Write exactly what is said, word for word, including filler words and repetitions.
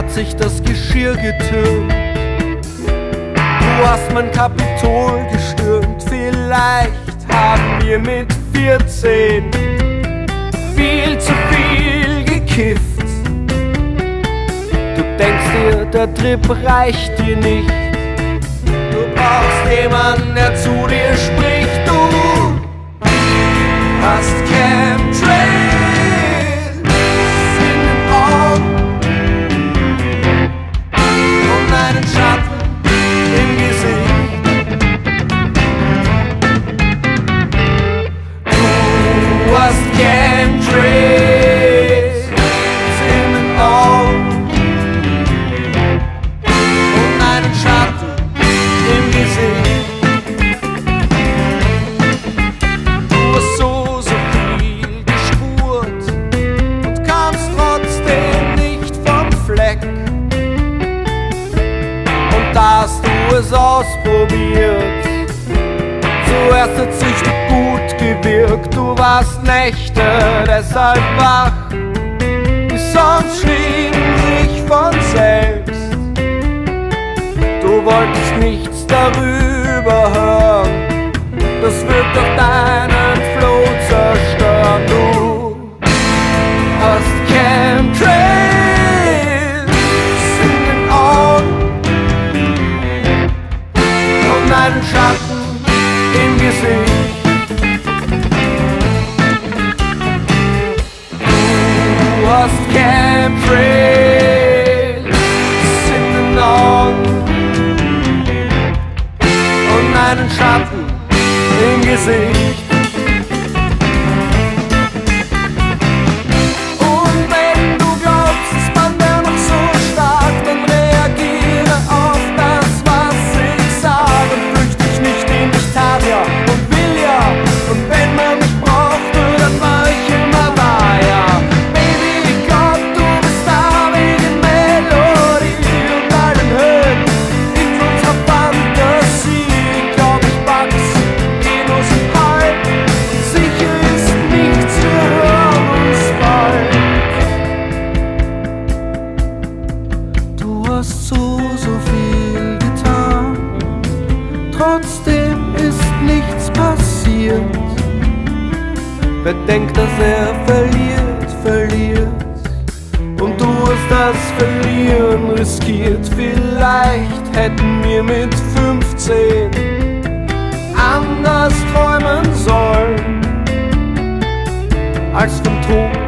hat sich das Geschirr getürmt. Du hast mein Kapitol gestürmt. Vielleicht haben wir mit vierzehn viel zu viel gekifft. Du denkst dir, der Trip reicht dir nicht. Du brauchst jemanden, der zu dir spricht. Du hast Chemtrails in den Augen und einen Schatten im Gesicht. Du hast Chemtrails in den Augen und einen Schatten im Gesicht. Du hast so, so viel gespurt und kamst trotzdem nicht vom Fleck. Und da hast du es ausprobiert. Zuerst hat sich gut gewirkt. Du warst Nächte deshalb wach. Die Songs schrieben sich von selbst. Du wolltest nichts darüber hören. Das wird doch deinen Flow zerstören. Du hast Chemtrails in den Augen und einen Schatten im Gesicht. Du hast Chemtrails in den Augen und einen Schatten im Gesicht. Und wenn du glaubst, das Band wäre noch so stark, dann reagiere auf das, was ich sage. Und flüchte ich nicht in dich tat ja und will ja. Und wenn man mich brauchte, dann war ich immer da, ja. Baby, ich glaub, du bist da wegen Melodie und all den Höhen in unserer Fantasie. Ich glaub, ich pack's eh nur so halb. Sicher ist nichts, wir hören uns bald. Du hast so, so viel getan, trotzdem ist nichts passiert. Wer denkt, dass er verliert, verliert. Und du hast das Verlieren riskiert. Vielleicht hätten wir mit fünfzehn anders träumen sollen, als vom Tod